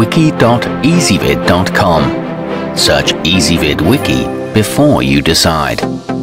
wiki.ezvid.com. Search Ezvid Wiki before you decide.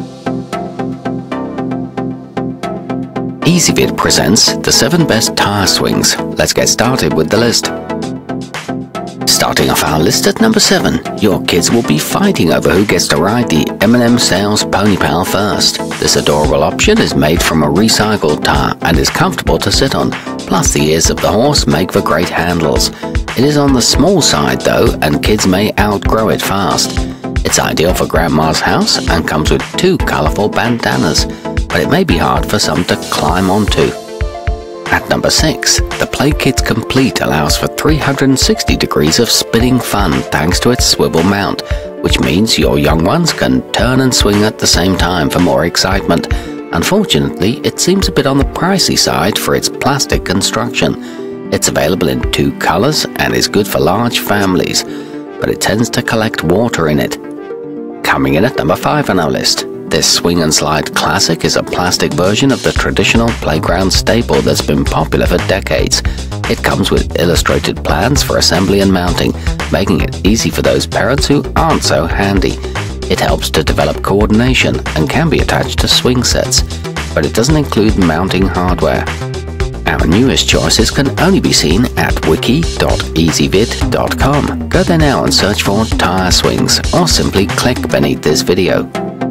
Ezvid presents the 7 best tire swings. Let's get started with the list. Starting off our list at number 7, your kids will be fighting over who gets to ride the M&M Sales Pony Pal first. This adorable option is made from a recycled tire and is comfortable to sit on, plus the ears of the horse make for great handles. It is on the small side though, and kids may outgrow it fast. It's ideal for grandma's house and comes with 2 colourful bandanas, but it may be hard for some to climb onto. At number 6, the playkids Complete allows for 360 degrees of spinning fun thanks to its swivel mount, which means your young ones can turn and swing at the same time for more excitement. Unfortunately, it seems a bit on the pricey side for its plastic construction. It's available in 2 colors and is good for large families, but it tends to collect water in it. Coming in at number 5 on our list, this swing and slide classic is a plastic version of the traditional playground staple that's been popular for decades. It comes with illustrated plans for assembly and mounting, making it easy for those parents who aren't so handy. It helps to develop coordination and can be attached to swing sets, but it doesn't include mounting hardware. Our newest choices can only be seen at wiki.ezvid.com. Go there now and search for tire swings, or simply click beneath this video.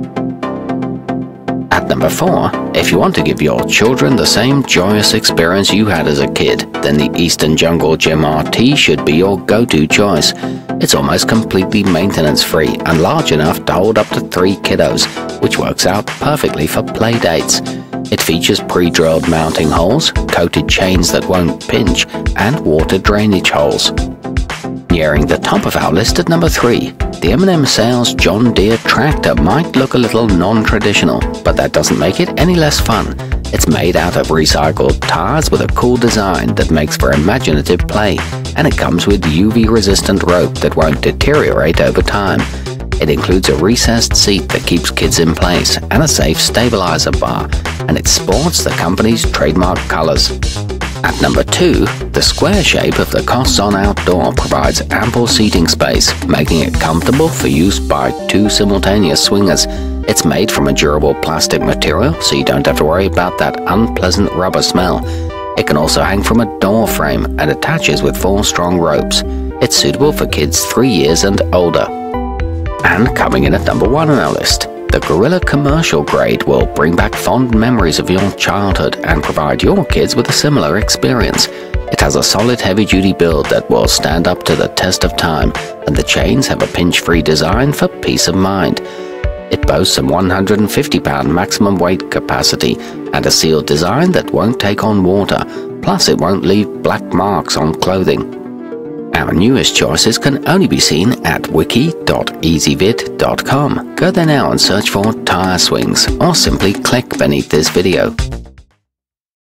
At number 4, if you want to give your children the same joyous experience you had as a kid, then the Eastern Jungle Gym RT should be your go-to choice. It's almost completely maintenance-free and large enough to hold up to 3 kiddos, which works out perfectly for play dates. It features pre-drilled mounting holes, coated chains that won't pinch, and water drainage holes. Nearing the top of our list at number 3, the M&M Sales John Deere tractor might look a little non-traditional, but that doesn't make it any less fun. It's made out of recycled tires with a cool design that makes for imaginative play, and it comes with UV-resistant rope that won't deteriorate over time. It includes a recessed seat that keeps kids in place and a safe stabilizer bar, and it sports the company's trademark colors. At number 2, the square shape of the costzon Outdoor provides ample seating space, making it comfortable for use by 2 simultaneous swingers. It's made from a durable plastic material, so you don't have to worry about that unpleasant rubber smell. It can also hang from a door frame and attaches with 4 strong ropes. It's suitable for kids 3 years and older. And coming in at number 1 on our list, the Gorilla Commercial Grade will bring back fond memories of your childhood and provide your kids with a similar experience. It has a solid heavy-duty build that will stand up to the test of time, and the chains have a pinch-free design for peace of mind. It boasts some 150-pound maximum weight capacity and a sealed design that won't take on water, plus it won't leave black marks on clothing. Our newest choices can only be seen at wiki.ezvid.com. Go there now and search for tire swings, or simply click beneath this video.